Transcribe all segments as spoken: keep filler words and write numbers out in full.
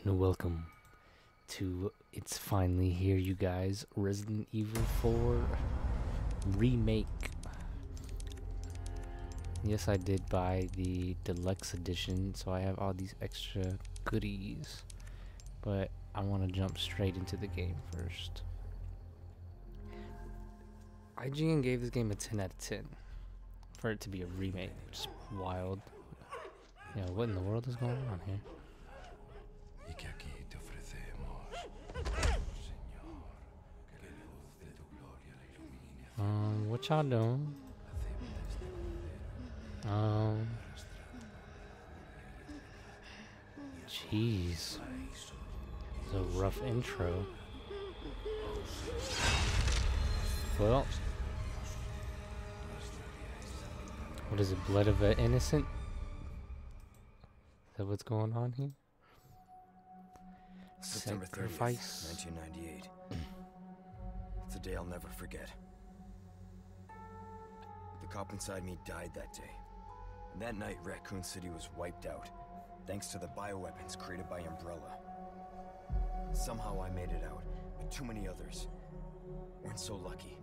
and welcome to It's Finally Here, you guys. Resident Evil four Remake. Yes, I did buy the deluxe edition, so I have all these extra goodies. But I want to jump straight into the game first. I G N gave this game a ten out of ten for it to be a remake, which is wild. Yeah, what in the world is going on here? Um, what y'all doing? Um, jeez, it's a rough intro. Well, what is it? Blood of an innocent? Is that what's going on here? September thirtieth, nineteen ninety-eight. It's a day I'll never forget. The cop inside me died that day. And that night, Raccoon City was wiped out, thanks to the bioweapons created by Umbrella. Somehow I made it out, but too many others weren't so lucky.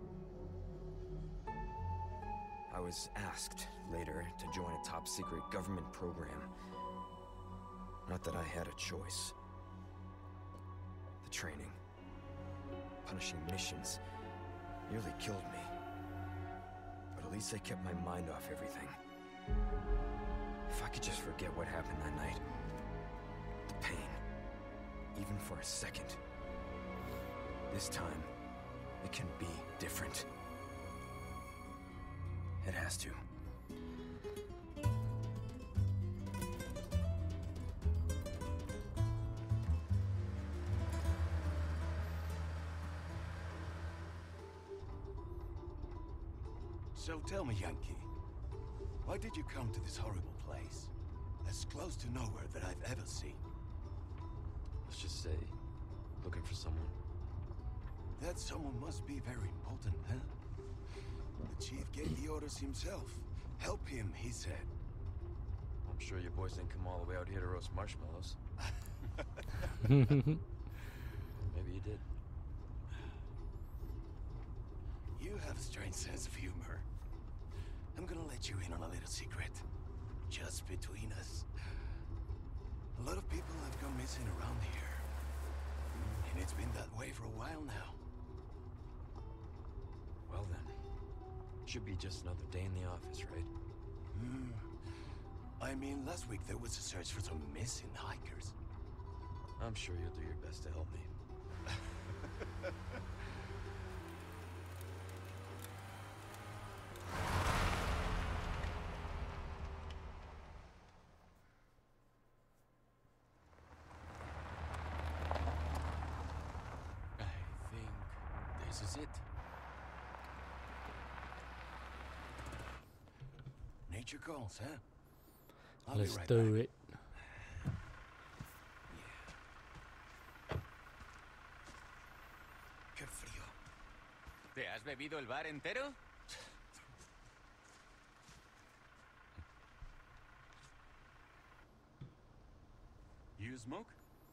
I was asked later to join a top-secret government program. Not that I had a choice. The training, punishing missions, nearly killed me. But at least I kept my mind off everything. If I could just forget what happened that night, the pain, even for a second. This time, it can be different. It has to. So tell me, Yankee, why did you come to this horrible place? As close to nowhere that I've ever seen. Let's just say, looking for someone. That someone must be very important, huh? The chief gave the orders himself. Help him, he said. I'm sure your boys didn't come all the way out here to roast marshmallows. Maybe you did. You have a strange sense of humor. I'm gonna let you in on a little secret. Just between us. A lot of people have gone missing around here. And it's been that way for a while now. Well then, should be just another day in the office, right? Hmm. I mean, last week there was a search for some missing hikers. I'm sure you'll do your best to help me. I think this is it. Nature calls, huh? I'll Let's be right do back. it. Qué frío. ¿Te has bebido el bar entero? You smoke?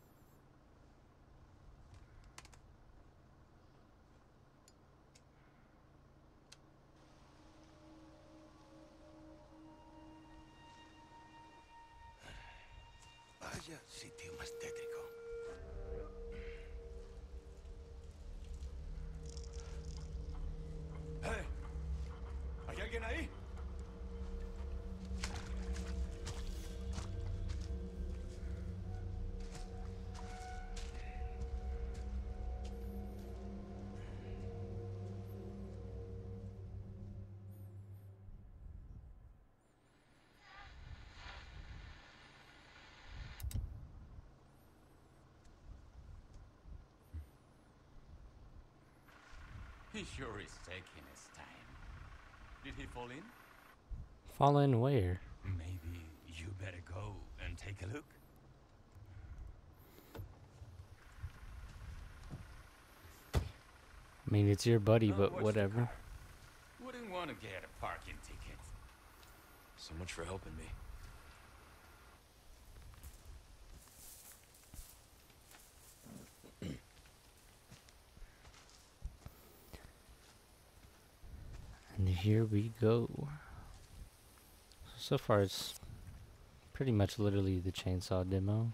Vaya sitio más tétrico. ¡Eh! ¿Hay alguien ahí? He sure is taking his time. Did he fall in? Fall in where? Maybe you better go and take a look. I mean, it's your buddy, Oh, but watch the whatever. car. Wouldn't want to get a parking ticket. So much for helping me. here we go. So far it's pretty much literally the chainsaw demo.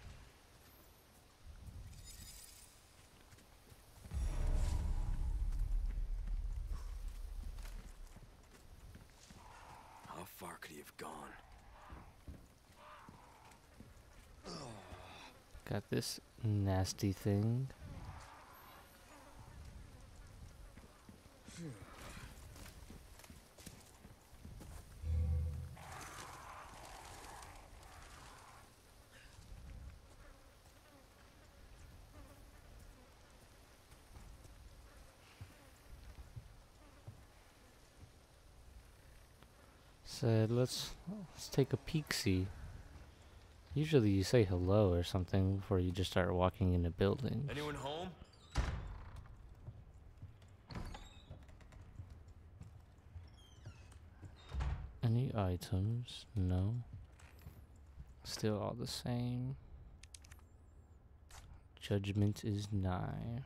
How far could he have gone? Got this nasty thing. Said, let's let's take a peek-see. Usually you say hello or something before you just start walking into buildings. Anyone home? Any items? No. Still all the same. Judgment is nigh.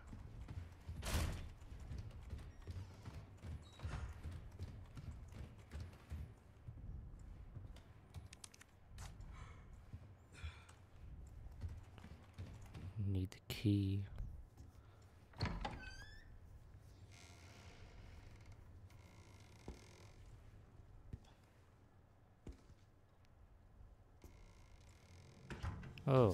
Need the key. Oh.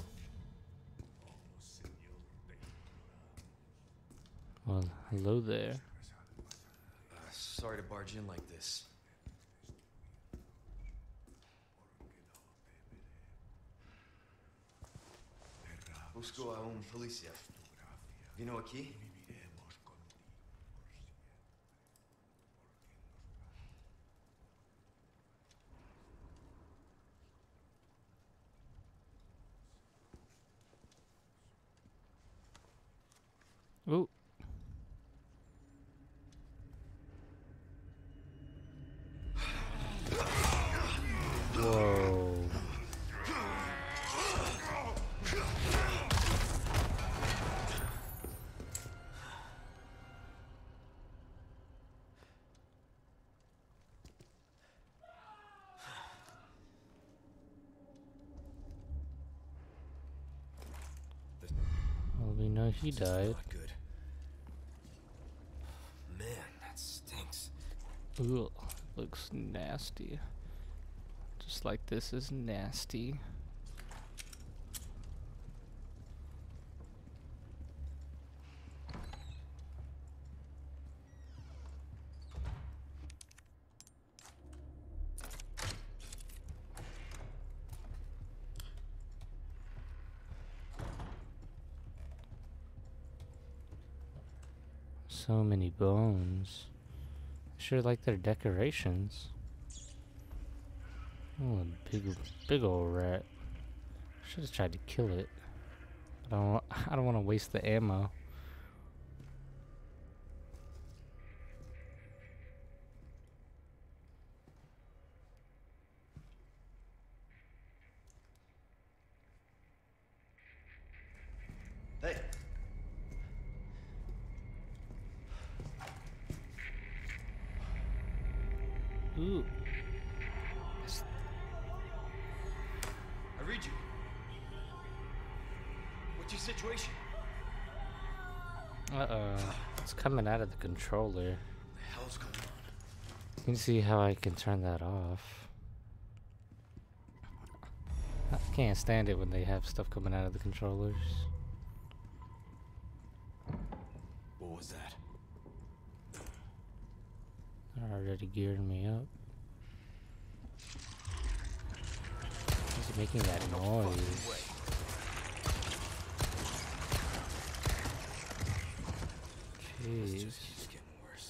Well, hello there. Uh, sorry to barge in like this. Busco a un policía. Vino aquí? Ooh. Whoa. Well, we know he This is died. not good. Man, that stinks. Ugh, looks nasty. Just like this is nasty. So many bones. Sure like their decorations. Oh, a big, big old rat. Should have tried to kill it. I don't. wa- I don't want to waste the ammo. Hey! Ooh. I read you. What's your situation? Uh oh. It's coming out of the controller. What the hell's going on? You can see how I can turn that off. I can't stand it when they have stuff coming out of the controllers. What was that? They're already gearing me up. Who's making that noise? This Jeez. just keeps getting worse.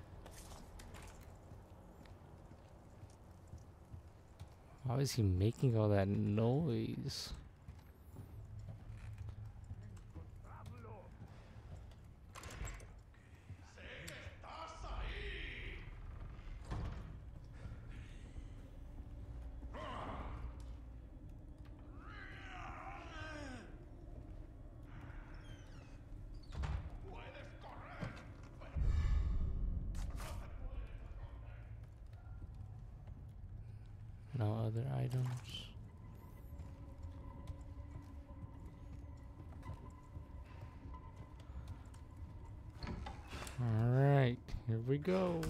Why is he making all that noise? other items. Alright, here we go.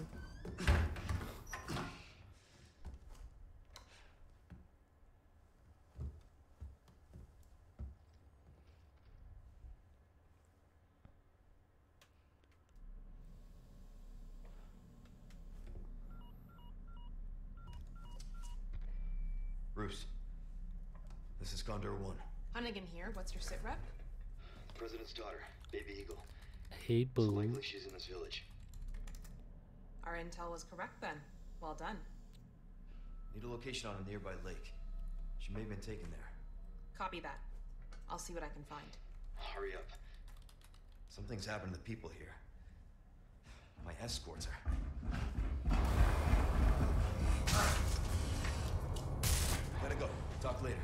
Bruce, this is Condor One. Hunnigan here. What's your sit rep? President's daughter, Baby Eagle. Hey, It's boo. likely she's in this village. Our intel was correct then. Well done. Need a location on a nearby lake. She may have been taken there. Copy that. I'll see what I can find. Hurry up. Something's happened to the people here. My escorts are. Gotta go. Talk later.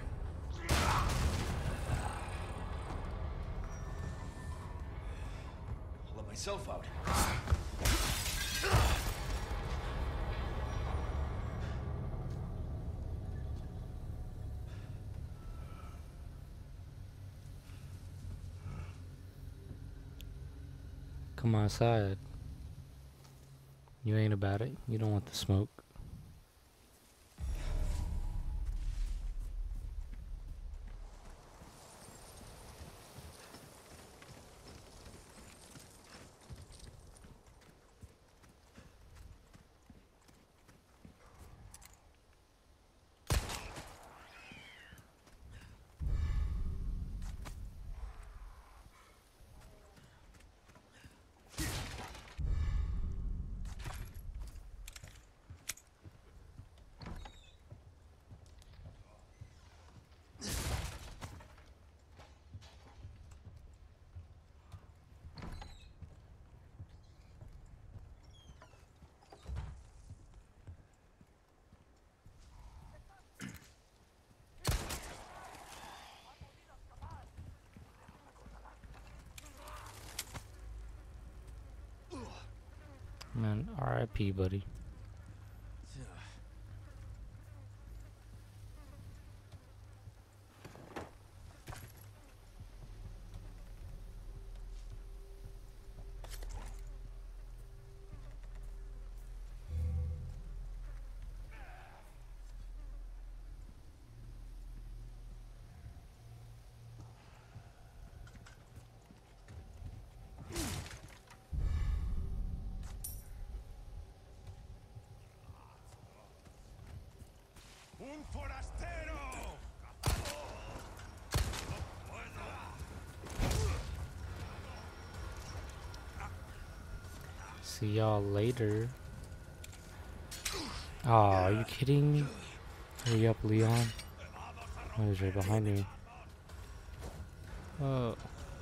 I'll let myself out. Come outside. You ain't about it. You don't want the smoke. Man, R I P, buddy. ¡Un forastero! See y'all later. Aw, oh, are you kidding me? Hurry up, Leon. Oh, he's right behind me. Oh.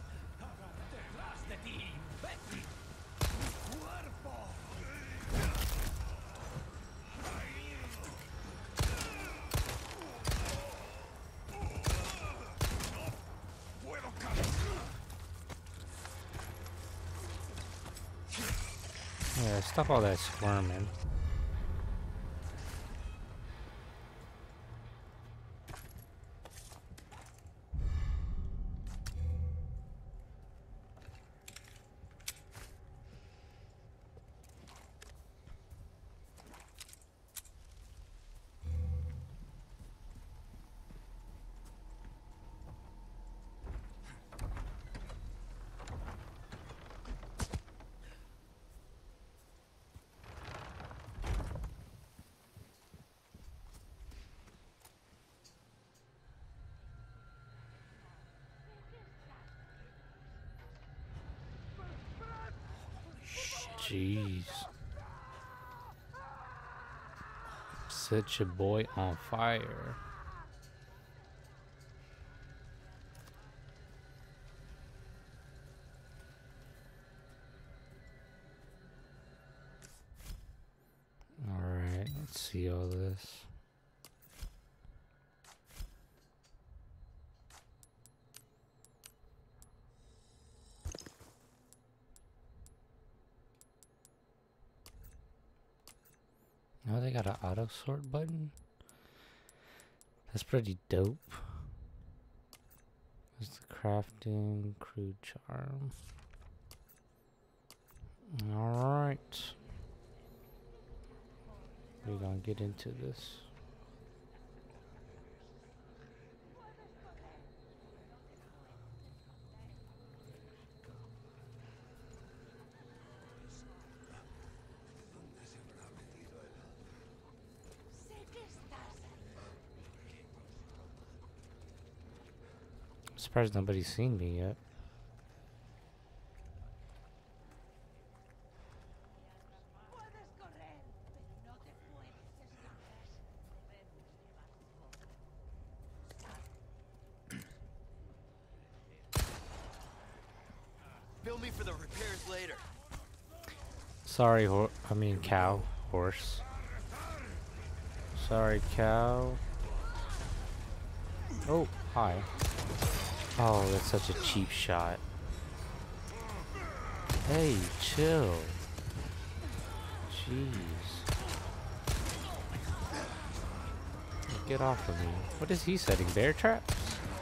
Yeah, stop all that squirming. Jeez. Set your boy on fire. Alright, let's see all this. Oh, they got an auto sort button? That's pretty dope. There's the crafting crude charm. Alright. We're gonna get into this. I'm surprised nobody's seen me yet. Bill me for the repairs later. Sorry, hor- I mean cow, horse. Sorry, cow. Oh, hi. Oh, that's such a cheap shot. Hey, chill. Jeez. Get off of me. What is he setting? Bear traps?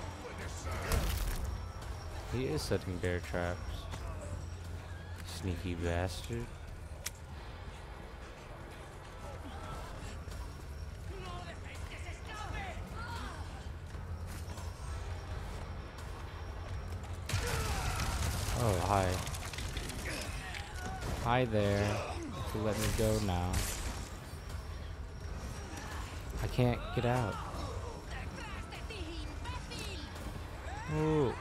He is setting bear traps. Sneaky bastard. Oh, hi. Hi there. You let me go now. I can't get out. Ooh.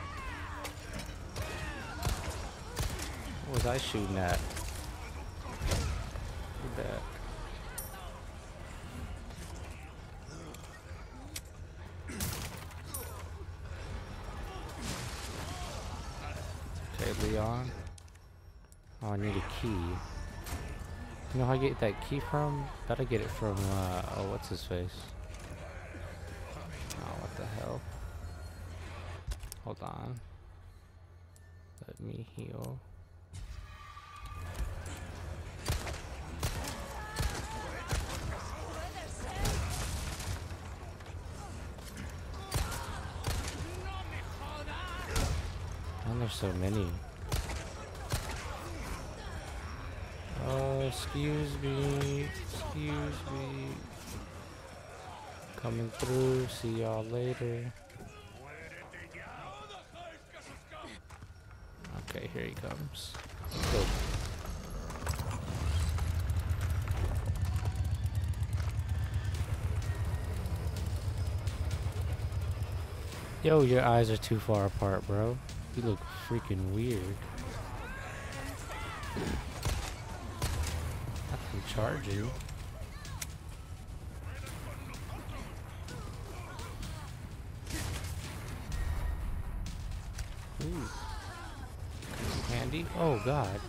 What was I shooting at? Look at that. Okay, Leon. Oh, I need a key. You know how I get that key from? Gotta get it from, uh, oh, what's his face? Oh, what the hell? Hold on. Let me heal. And there's so many. Oh, excuse me. Excuse me. Coming through. See y'all later. Okay, here he comes. Go. Yo, your eyes are too far apart, bro. You look freaking weird. I can charge you. Ooh. Handy? Oh god.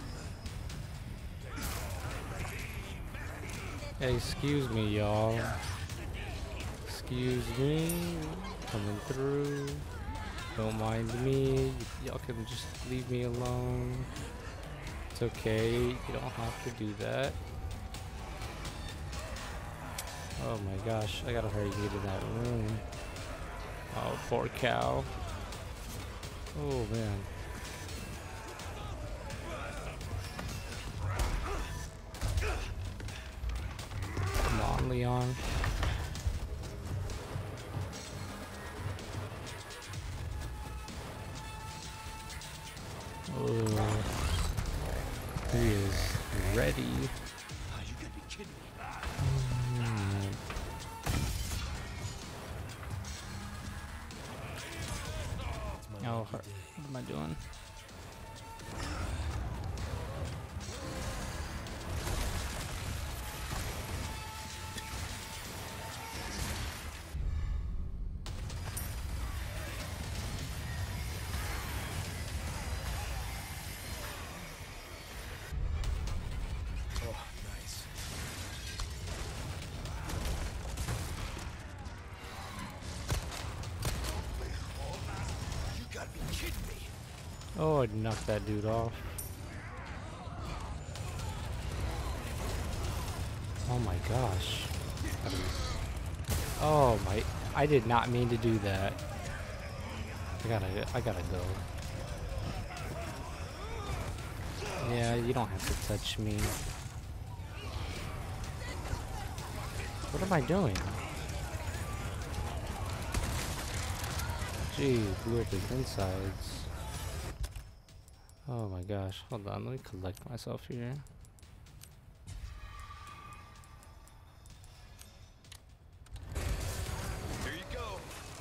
Hey, excuse me, y'all. Excuse me. Coming through. Don't mind me. Y'all can just leave me alone. It's okay. You don't have to do that. Oh my gosh. I gotta hurry get in that room. Oh, poor cow. Oh man. Come on, Leon. Oh, he is ready. Oh, you gotta be kidding me. Mm. Oh, what am I doing? Oh, nice. You gotta be kidding me. Oh, I knocked that dude off. Oh my gosh. Oh my, I did not mean to do that. I gotta, I gotta go. Yeah, you don't have to touch me. What am I doing? Gee, blew up his insides. Oh my gosh, hold on, let me collect myself here. Here you go.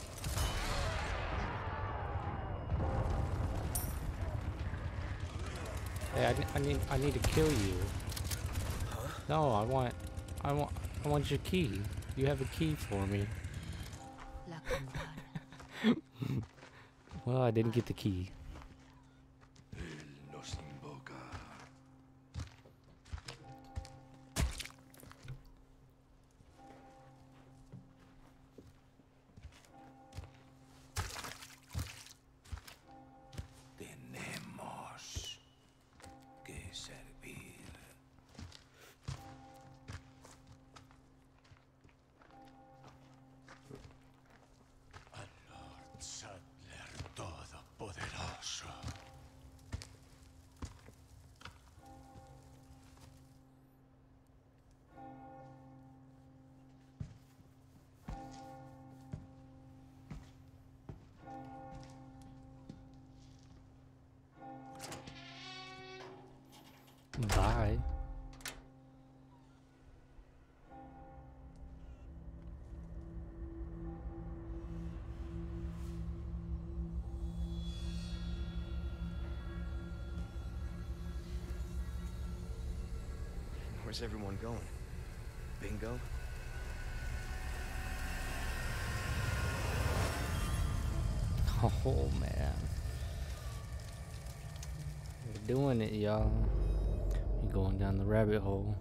Hey, I, ne- I need, I need to kill you. Huh? No, I want, I want, I want your key. You have a key for me. Well, I didn't get the key. Los invoca. Tenemos que servir. Al Lord Sadler Todopoderoso. Bye. Where's everyone going? Bingo? Oh man. We're doing it, y'all. We're going down the rabbit hole.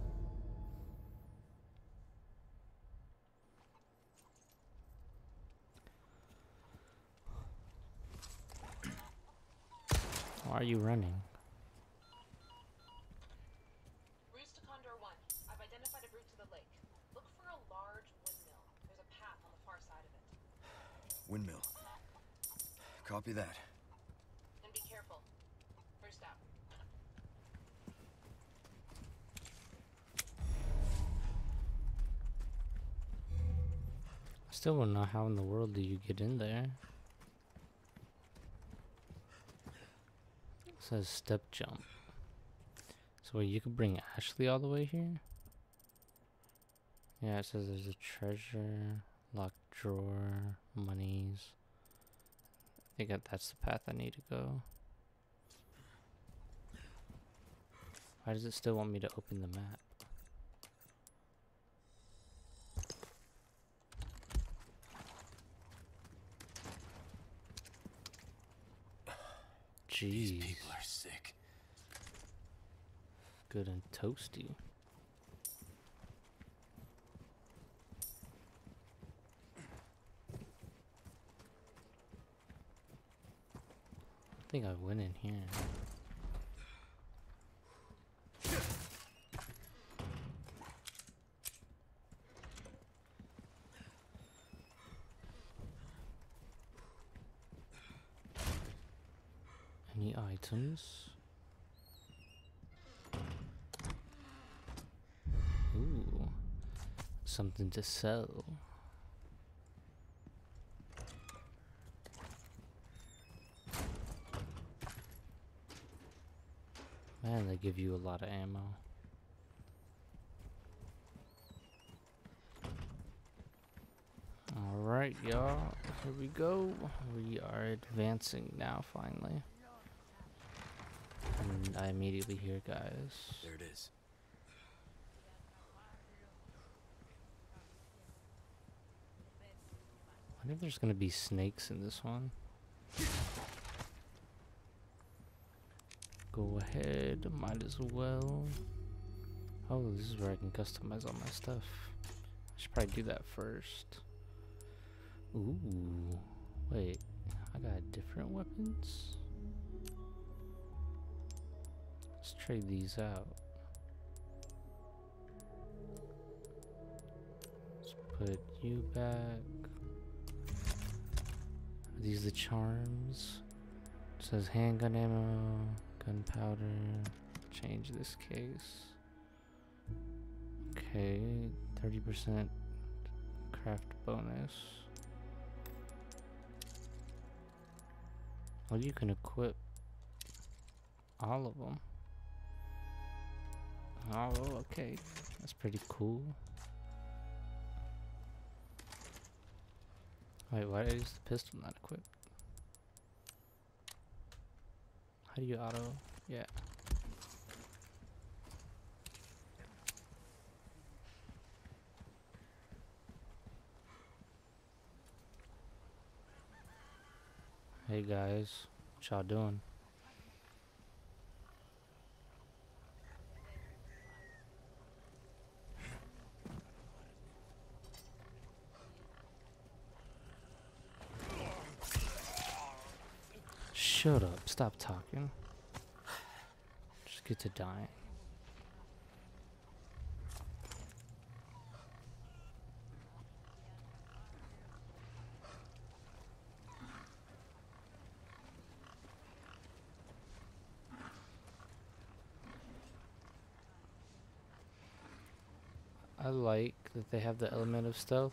Why are you running? Roost to Condor one. I've identified a route to the lake. Look for a large windmill. There's a path on the far side of it. Windmill. Copy that. And be careful. First out. I still don't know how in the world do you get in there. It says step jump. So wait, you could bring Ashley all the way here? Yeah, it says there's a treasure, locked drawer, monies. I think that that's the path I need to go. Why does it still want me to open the map? These Jeez, people are sick. good and toasty. I think I went in here. Any items? Ooh, something to sell. Man, they give you a lot of ammo. Alright, y'all. Here we go. We are advancing now, finally. And I immediately hear guys. There it is. I wonder if there's gonna be snakes in this one. Go ahead, might as well. Oh, this is where I can customize all my stuff. I should probably do that first. Ooh, wait, I got different weapons? Let's trade these out. Let's put you back. Are these the charms? It says handgun ammo, gunpowder. Change this case. Okay, thirty percent craft bonus. Well, you can equip all of them. Oh, okay. That's pretty cool. Wait, why is the pistol not equipped? How do you auto? Yeah. Hey guys, what y'all doing? Shut up, stop talking. Just get to dying. I like that they have the element of stealth.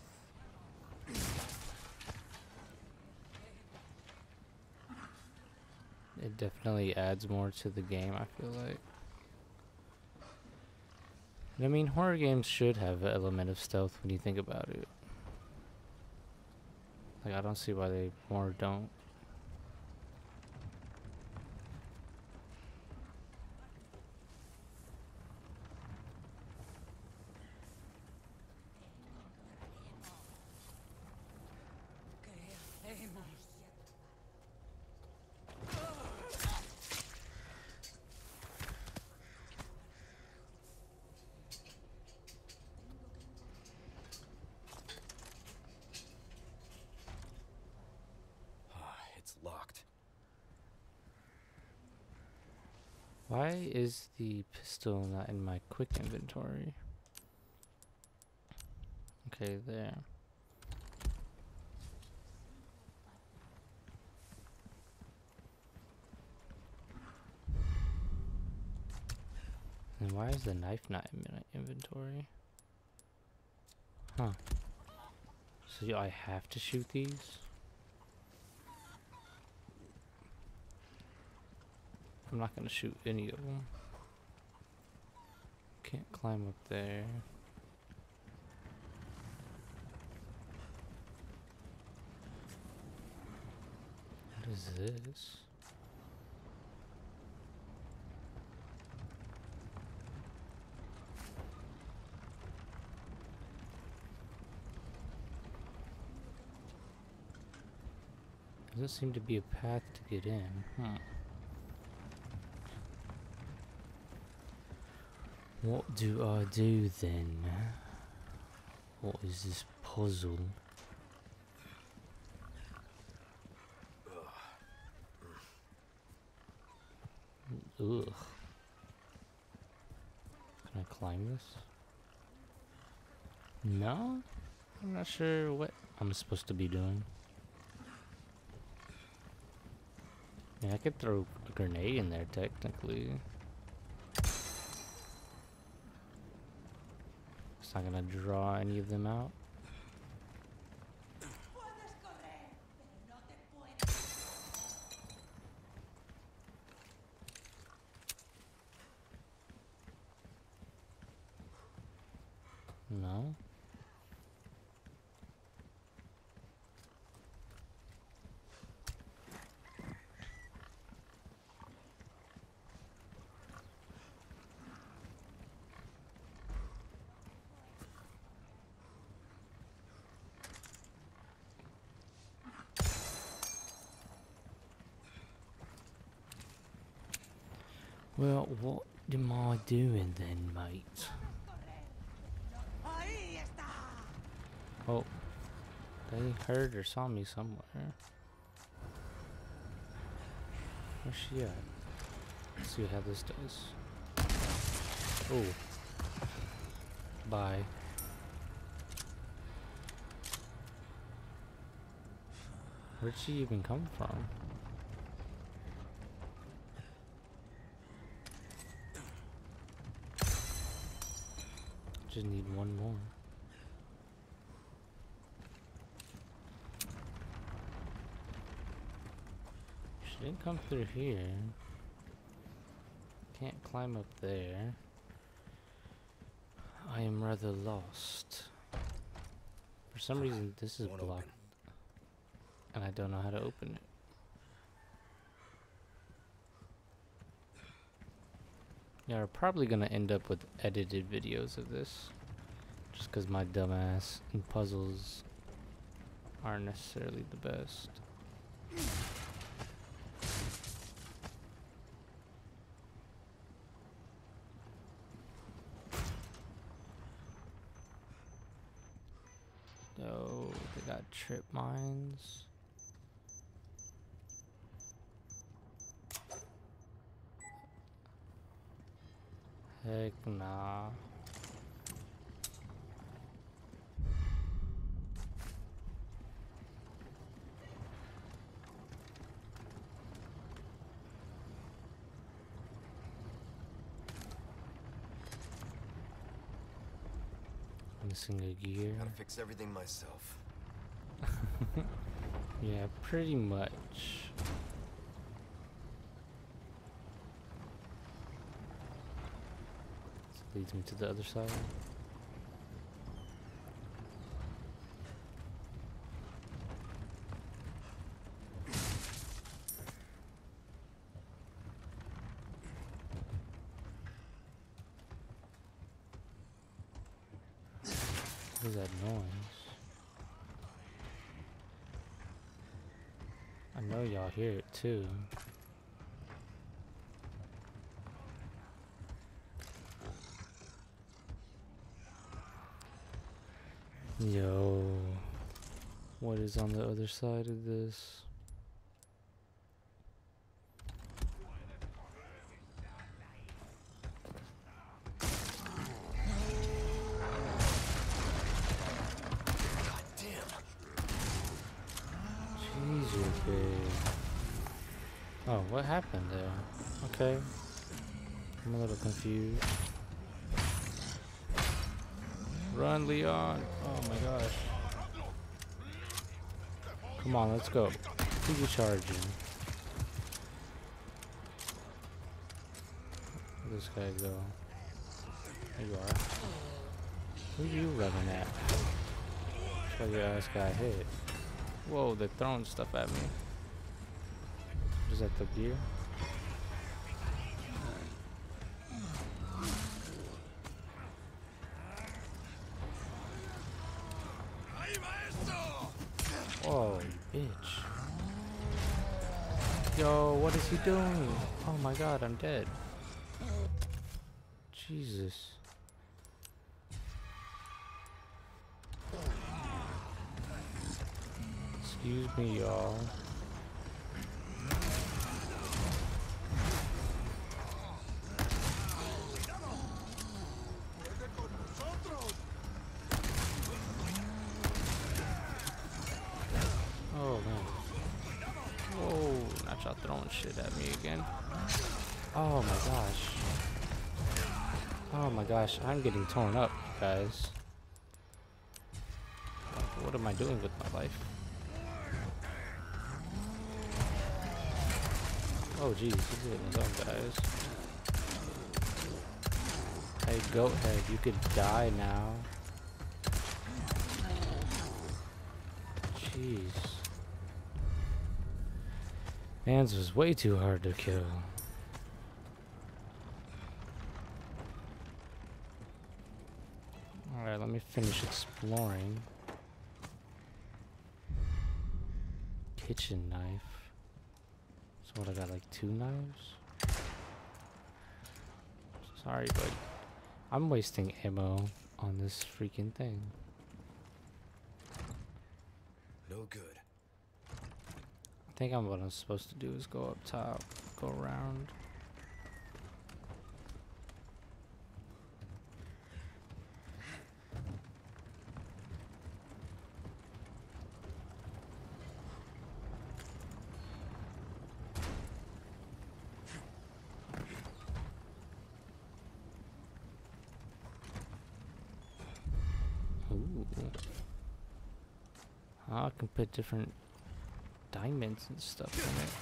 It definitely adds more to the game, I feel like. And I mean, horror games should have an element of stealth when you think about it. Like, I don't see why they more don't. It's locked. Why is the pistol not in my quick inventory? Okay, there. And why is the knife not in my inventory? Huh. So do I have to shoot these? I'm not gonna shoot any of them. Can't climb up there. What is this? Doesn't seem to be a path to get in. Hmm. What do I do then? What is this puzzle? Ugh. Can I climb this? No? I'm not sure what I'm supposed to be doing. Yeah, I could throw a grenade in there technically. It's not gonna draw any of them out. No. Well, what am I doing then, mate? Oh, they heard or saw me somewhere. Where's she at? Let's see how this does. Oh. Bye. Where'd she even come from? Just need one more. She didn't come through here. Can't climb up there. I am rather lost. For some reason this is Won't blocked. open. And I don't know how to open it. Yeah, we're probably gonna end up with edited videos of this. Just cause my dumbass and puzzles aren't necessarily the best. Oh, they got trip mines. Heck nah. Missing a gear. Gotta fix everything myself. Yeah, pretty much. This leads me to the other side. What is that noise? I know y'all hear it too. Yo, what is on the other side of this? Jeez, you're big. Oh, what happened there? Okay. I'm a little confused. Run, Leon! Oh my gosh. Come on, let's go. Who you charging? Where'd this guy go? There you are. Who you running at? That's why your ass got hit. Whoa, they're throwing stuff at me. Is that the gear? Oh, you bitch. Yo, what is he doing? Oh my god, I'm dead. Jesus. Excuse me, y'all. Oh man. Whoa, not y'all throwing shit at me again. Oh my gosh. Oh my gosh, I'm getting torn up, guys. What am I doing with my life? Oh jeez, he's hitting his own guys. Hey, goat head, you could die now. Jeez. Mans was way too hard to kill. Alright, let me finish exploring. Kitchen knife. So what, I got like two knives? Sorry, but I'm wasting ammo on this freaking thing. No good. I think I'm what I'm supposed to do is go up top, go around. I can put different diamonds and stuff in it.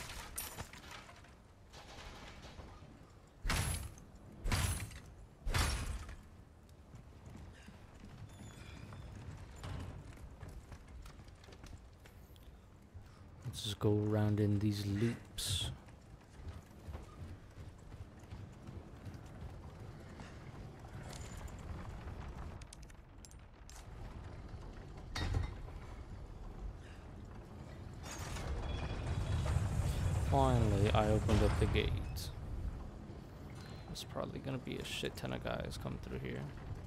Let's just go around in these loops. Finally, I opened up the gate. There's probably gonna be a shit ton of guys coming through here.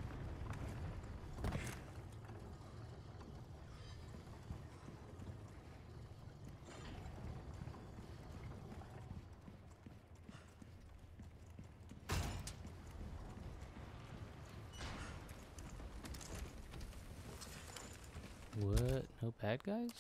What? No bad guys?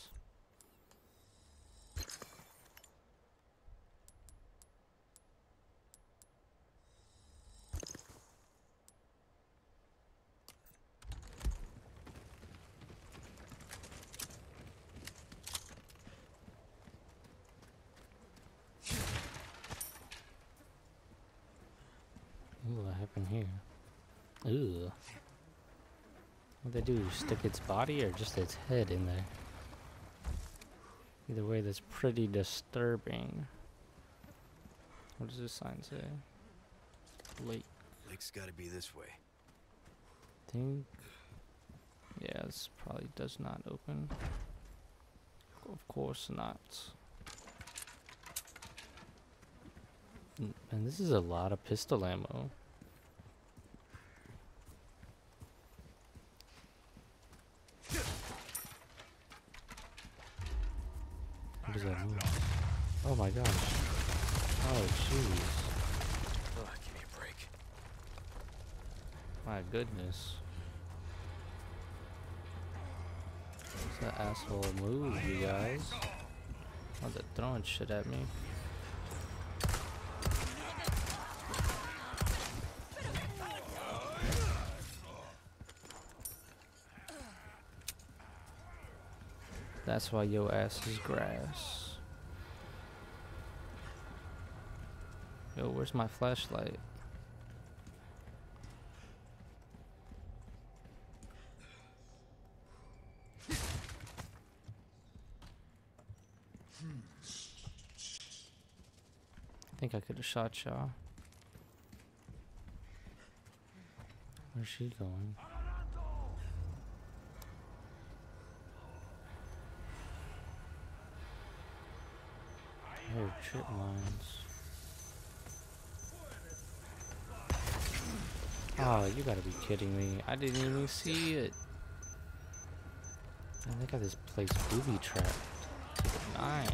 Ooh, what happened here? Ooh. What'd they do? Stick its body or just its head in there? Either way, that's pretty disturbing. What does this sign say? Lake. Lake's gotta be this way. Think. Yeah, this probably does not open. Of course not. Mm, and this is a lot of pistol ammo. What does that mean? Oh my gosh. Oh jeez. Oh, give me a break. My goodness. What's that asshole move, you guys? Oh, they're throwing shit at me. That's why your ass is grass. Yo, where's my flashlight? I think I could have shot y'all. Where's she going? Oh, trip lines. Oh, you gotta be kidding me. I didn't even see it. Man, they got this place booby trapped to the nine.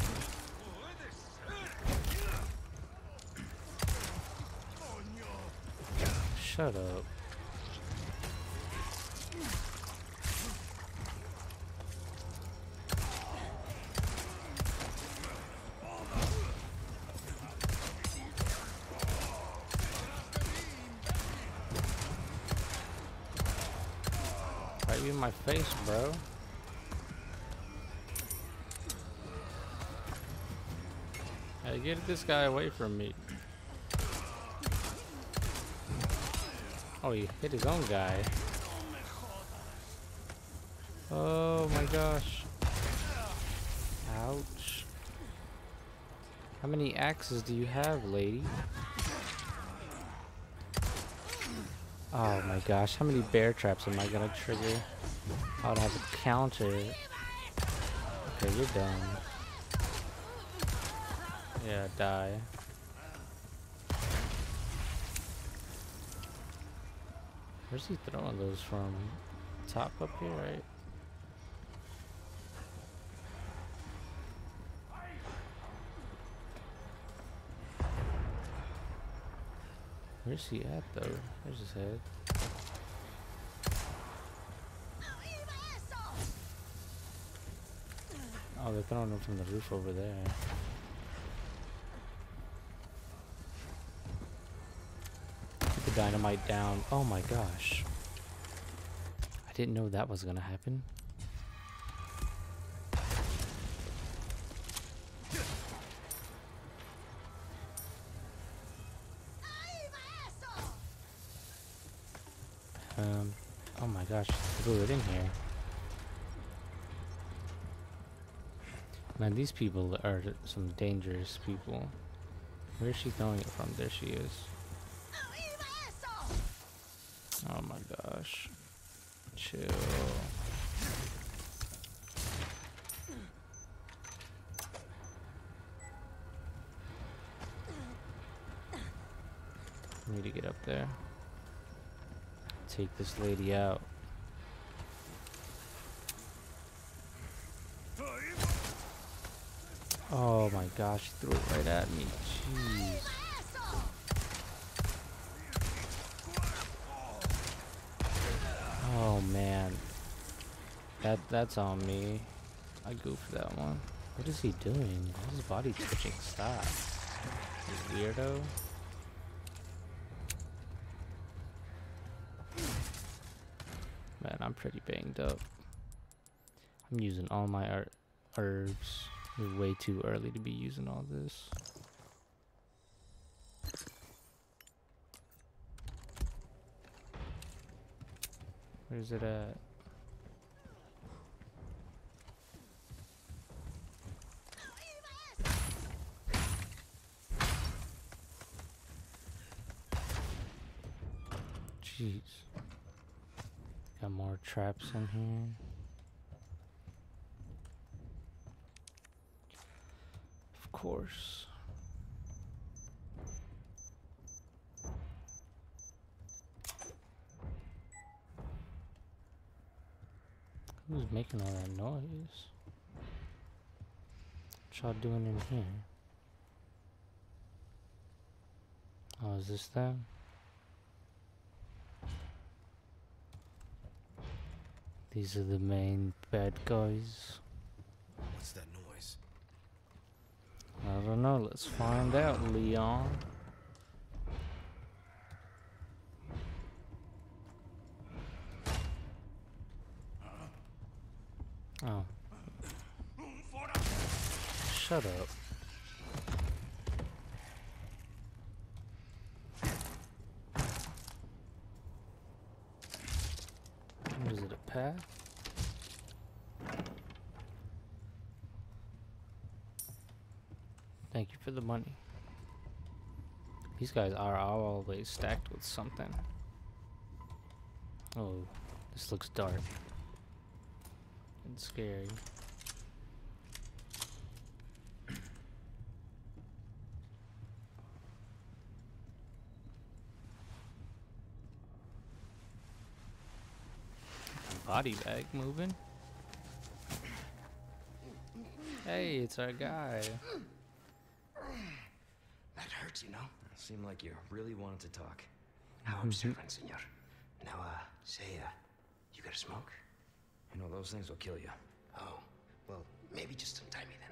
Shut up. Right in my face, bro. Hey, get this guy away from me. Oh, he hit his own guy. Oh my gosh. Ouch. How many axes do you have, lady? Oh my gosh, how many bear traps am I gonna trigger? I would have a counter. Okay, you're done. Yeah, die. Where's he throwing those from? Top up here, right? Where's he at though? There's his head. Oh, they're throwing him from the roof over there. Put the dynamite down. Oh my gosh. I didn't know that was gonna happen. Um, oh my gosh, threw it in here. Man, these people are some dangerous people. Where is she throwing it from? There she is. Oh my gosh. Chill. Need to get up there. Take this lady out. Oh my gosh, she threw it right at me. Jeez. Oh man. That that's on me. I goofed that one. What is he doing? Why is his body twitching? Stop. You weirdo. Man, I'm pretty banged up. I'm using all my er herbs. It's way too early to be using all this. Where's it at? Jeez. Got more traps in here. Of course. Who's making all that noise? What y'all doing in here? Oh, is this them? These are the main bad guys. What's that noise? I don't know. Let's find out, Leon. Oh. Shut up. What is it, a path? Thank you for the money. These guys are always stacked with something. Oh, this looks dark. It's scary. Body bag moving. Hey, it's our guy. That hurts, you know? Seemed like you really wanted to talk. How observant, senor. Now, uh, say, uh, you got a smoke? You know, those things will kill you. Oh, well, maybe just untie me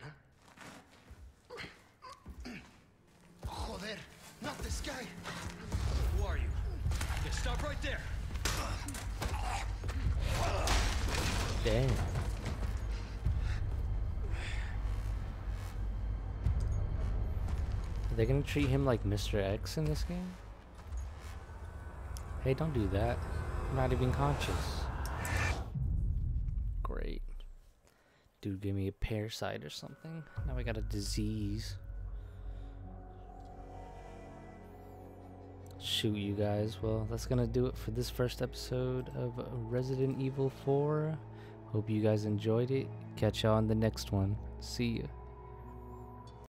then, huh? Joder, not this guy! Who are you? Yeah, stop right there! Damn. Are they gonna treat him like Mister X in this game? Hey, don't do that. I'm not even conscious. Great. Dude gave me a parasite or something. Now I got a disease. Shoot, you guys. Well, that's gonna do it for this first episode of Resident Evil four. Hope you guys enjoyed it. Catch y'all on the next one. See ya.